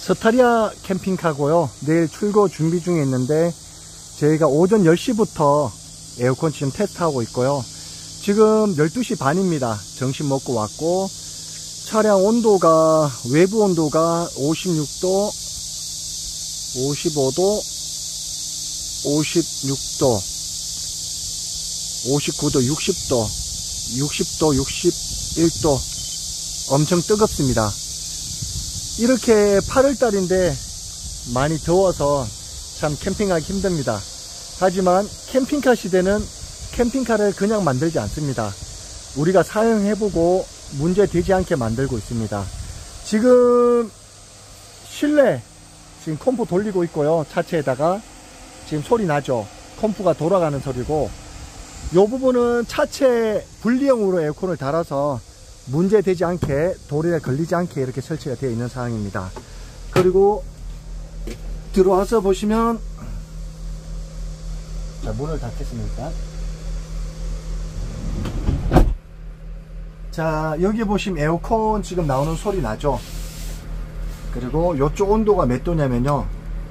스타리아 캠핑카고요. 내일 출고 준비 중에 있는데 저희가 오전 10시부터 에어컨 지금 테스트하고 있고요. 지금 12시 반입니다. 점심 먹고 왔고 차량 온도가 외부 온도가 56도, 55도, 56도, 59도, 60도, 60도, 61도 엄청 뜨겁습니다. 이렇게 8월달인데 많이 더워서 참 캠핑하기 힘듭니다. 하지만 캠핑카 시대는 캠핑카를 그냥 만들지 않습니다. 우리가 사용해보고 문제 되지 않게 만들고 있습니다. 지금 실내 지금 컴프 돌리고 있고요. 차체에다가 지금 소리 나죠. 컴프가 돌아가는 소리고, 이 부분은 차체 분리형으로 에어컨을 달아서 문제 되지 않게, 돌에 걸리지 않게 이렇게 설치가 되어 있는 상황입니다. 그리고 들어와서 보시면, 자, 문을 닫겠습니다. 자, 여기 보시면 에어컨 지금 나오는 소리 나죠. 그리고 이쪽 온도가 몇 도냐면요,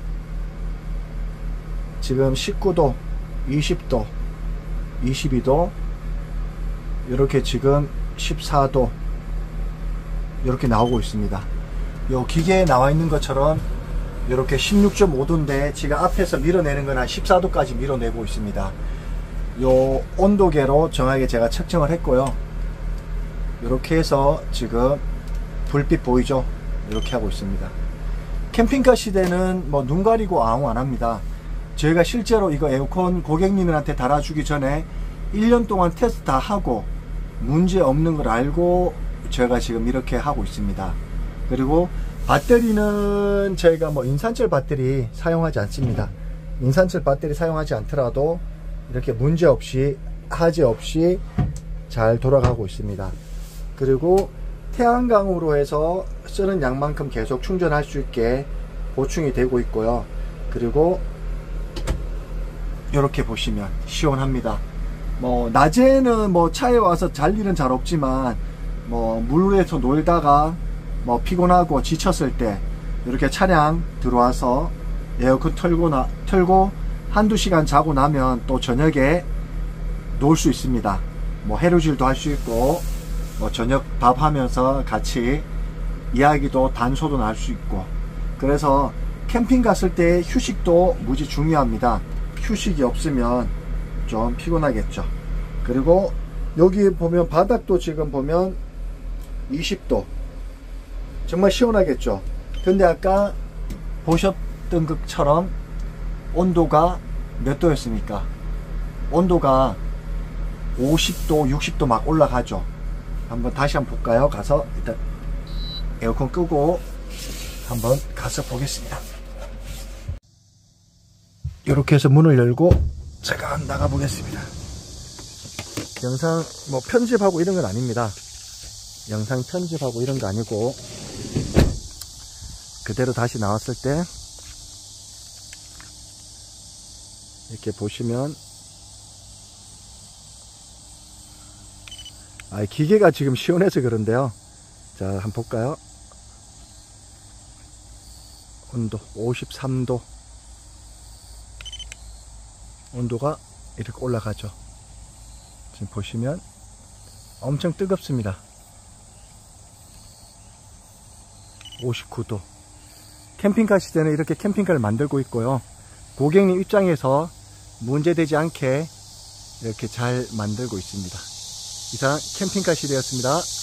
지금 19도, 20도, 22도, 이렇게 지금 14도 이렇게 나오고 있습니다. 요 기계에 나와 있는 것처럼 이렇게 16.5도인데 지금 앞에서 밀어내는 건 한 14도까지 밀어내고 있습니다. 요 온도계로 정확하게 제가 측정을 했고요. 이렇게 해서 지금 불빛 보이죠? 이렇게 하고 있습니다. 캠핑카 시대는 뭐 눈 가리고 아웅 안 합니다. 저희가 실제로 이거 에어컨 고객님들한테 달아주기 전에 1년 동안 테스트 다 하고 문제 없는 걸 알고 제가 지금 이렇게 하고 있습니다. 그리고 배터리는 저희가 뭐 인산철 배터리 사용하지 않습니다. 인산철 배터리 사용하지 않더라도 이렇게 문제 없이, 하지 없이 잘 돌아가고 있습니다. 그리고 태양광으로 해서 쓰는 양만큼 계속 충전할 수 있게 보충이 되고 있고요. 그리고 이렇게 보시면 시원합니다. 뭐 낮에는 뭐 차에 와서 잘 일은 잘 없지만 뭐 물에서 놀다가 뭐 피곤하고 지쳤을 때 이렇게 차량 들어와서 에어컨 틀고 한두 시간 자고 나면 또 저녁에 놀 수 있습니다. 뭐 해루질도 할 수 있고, 뭐 저녁 밥 하면서 같이 이야기도 단소도 날 수 있고, 그래서 캠핑 갔을 때 휴식도 무지 중요합니다. 휴식이 없으면 좀 피곤하겠죠. 그리고 여기 보면 바닥도 지금 보면 20도, 정말 시원하겠죠. 근데 아까 보셨던 것처럼 온도가 몇 도였습니까? 온도가 50도, 60도 막 올라가죠. 한번 다시 한번 볼까요? 가서 일단 에어컨 끄고 한번 가서 보겠습니다. 이렇게 해서 문을 열고 제가 나가 보겠습니다. 영상 뭐 편집하고 이런 건 아닙니다. 영상 편집하고 이런 거 아니고 그대로 다시 나왔을 때 이렇게 보시면, 기계가 지금 시원해서 그런데요. 자, 한번 볼까요? 온도 53도, 온도가 이렇게 올라가죠. 지금 보시면 엄청 뜨겁습니다. 59도. 캠핑카 시대는 이렇게 캠핑카를 만들고 있고요. 고객님 입장에서 문제되지 않게 이렇게 잘 만들고 있습니다. 이상 캠핑카 시대였습니다.